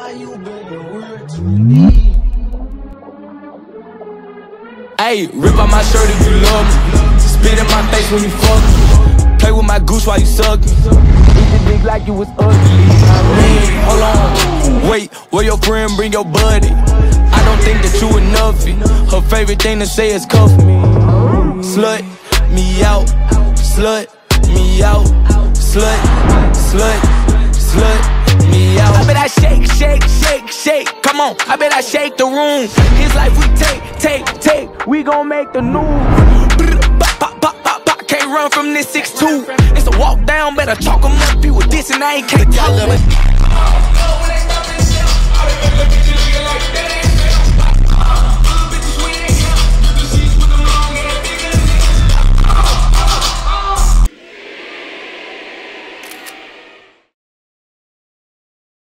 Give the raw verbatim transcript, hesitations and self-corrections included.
Ayy, rip out my shirt if you love me. Spit in my face when you fuck me. Play with my goose while you suck me. Eat the dick like you was ugly. Man, hold on. Wait, where your friend bring your buddy? I don't think that you enough it. Her favorite thing to say is cuff me. Slut me out. Slut me out. Slut, slut, slut me out. I bet I shake, shake, shake, shake. Come on, I bet I shake the room. His life we take, take, take. We gon' make the news. Pop, pop, pop, pop, pop. Can't run from this six two. It's a walk down, better chalk 'em up. You with this and I ain't can't tell them.